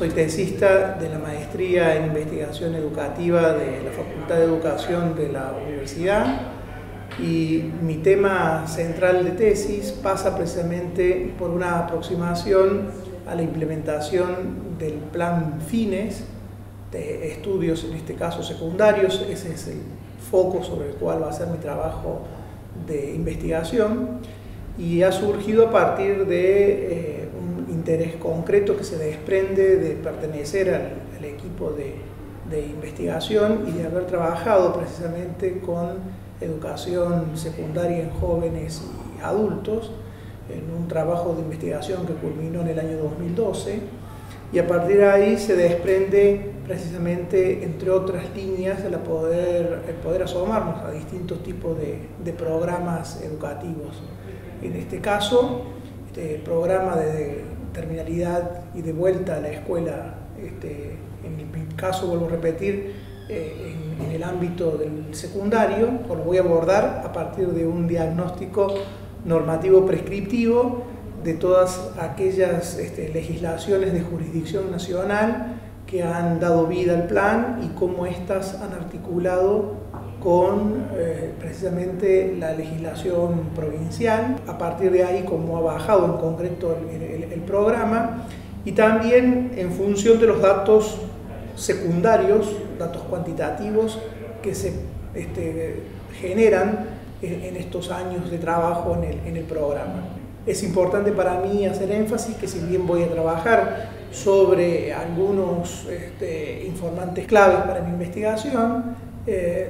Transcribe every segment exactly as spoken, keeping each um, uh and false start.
Soy tesista de la Maestría en Investigación Educativa de la Facultad de Educación de la Universidad y mi tema central de tesis pasa precisamente por una aproximación a la implementación del Plan Fines de estudios, en este caso secundarios. Ese es el foco sobre el cual va a ser mi trabajo de investigación y ha surgido a partir de eh, un interés concreto que se desprende de pertenecer al, al equipo de, de investigación y de haber trabajado precisamente con educación secundaria en jóvenes y adultos en un trabajo de investigación que culminó en el año dos mil doce, y a partir de ahí se desprende precisamente, entre otras líneas, el poder, el poder asomarnos a distintos tipos de, de programas educativos. En este caso, este programa de terminalidad y de vuelta a la escuela, este, en mi caso, vuelvo a repetir, eh, en, en el ámbito del secundario, o lo voy a abordar a partir de un diagnóstico normativo prescriptivo de todas aquellas este, legislaciones de jurisdicción nacional que han dado vida al plan y cómo éstas han articulado con eh, precisamente la legislación provincial. A partir de ahí, cómo ha bajado en concreto el, el, el programa, y también en función de los datos secundarios, datos cuantitativos que se este, generan en, en estos años de trabajo en el, en el programa. Es importante para mí hacer énfasis que, si bien voy a trabajar sobre algunos este, informantes claves para mi investigación, eh,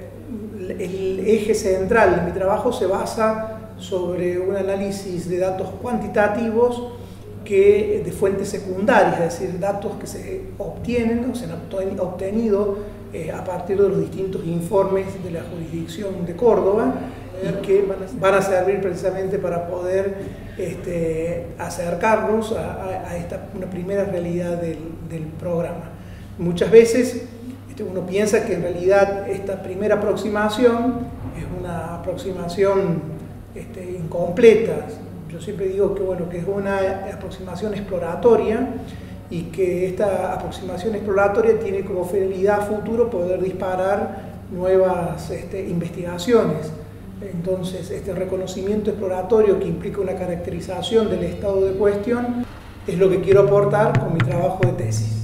el eje central de mi trabajo se basa sobre un análisis de datos cuantitativos que, de fuentes secundarias, es decir, datos que se obtienen o se han obtenido eh, a partir de los distintos informes de la jurisdicción de Córdoba, y que van a servir precisamente para poder este, acercarnos a, a, a esta una primera realidad del, del programa. Muchas veces este, uno piensa que en realidad esta primera aproximación es una aproximación este, incompleta. Yo siempre digo que, bueno, que es una aproximación exploratoria y que esta aproximación exploratoria tiene como finalidad a futuro poder disparar nuevas este, investigaciones. Entonces, este reconocimiento exploratorio que implica una caracterización del estado de cuestión es lo que quiero aportar con mi trabajo de tesis.